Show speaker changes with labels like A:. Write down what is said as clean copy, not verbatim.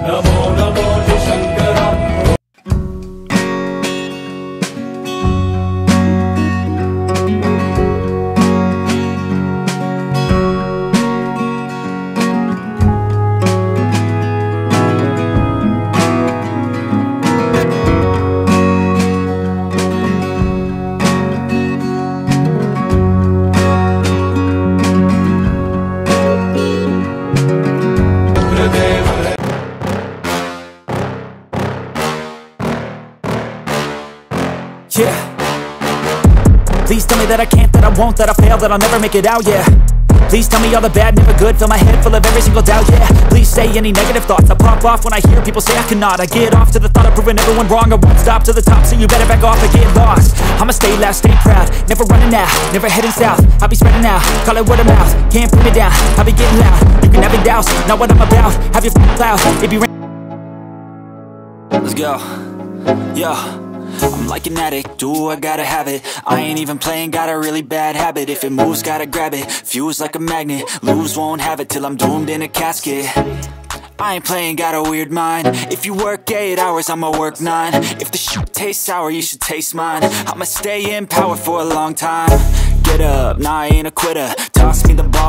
A: Namo Namo Shankara.
B: Yeah. Please tell me that I can't, that I won't, that I fail, that I'll never make it out, yeah. Please tell me all the bad, never good, fill my head full of every single doubt, yeah. Please say any negative thoughts, I pop off when I hear people say I cannot. I get off to the thought of proving everyone wrong, I won't stop to the top, so you better back off and get lost. I'ma stay loud, stay proud, never running out, never heading south. I'll be spreading out, call it word of mouth, can't put me down, I'll be getting loud. You can have it douse, not what I'm about, have your cloud, it be Let's go, yeah. I'm like an addict, do I gotta have it. I ain't even playing, got a really bad habit. If it moves, gotta grab it, fuse like a magnet. Lose, won't have it till I'm doomed in a casket. I ain't playing, got a weird mind. If you work 8 hours, I'ma work 9. If the shit tastes sour, you should taste mine. I'ma stay in power for a long time. Get up, nah, I ain't a quitter. Toss me the ball.